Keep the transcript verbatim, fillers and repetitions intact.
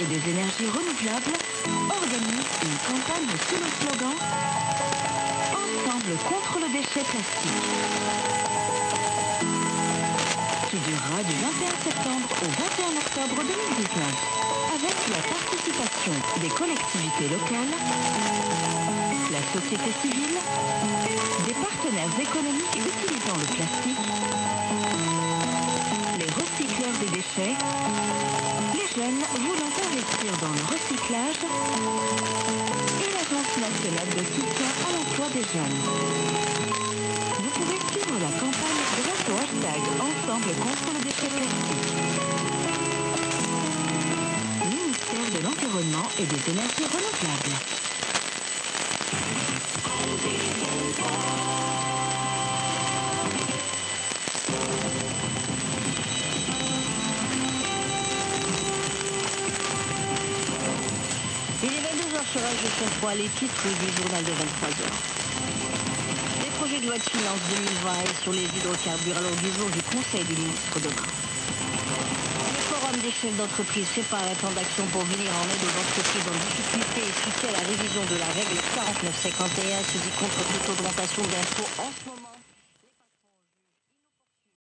et des énergies renouvelables organise une campagne sous le slogan Ensemble contre le déchet plastique, qui durera du vingt et un septembre au vingt et un octobre deux mille dix-neuf, avec la participation des collectivités locales, la société civile, des partenaires économiques utilisant le plastique, les recycleurs des déchets, les jeunes voulant investir dans le recyclage et l'Agence nationale de soutien à l'emploi des jeunes. Vous pouvez suivre la campagne grâce au hashtag Ensemble contre le déchet plastique. Ministère de l'Environnement et des Énergies renouvelables. Il est vingt-deux heures sur Radio Saint-Foy, les titres du journal de vingt-trois heures. Les projets de loi de finances deux mille vingt et sur les hydrocarbures à l'ordre du jour du Conseil des ministres demain. Le Forum des chefs d'entreprise sépare un plan d'action pour venir en aide aux entreprises en difficulté et soutient la révision de la règle quarante-neuf cinquante et un, se dit contre toute augmentation d'impôts en ce moment.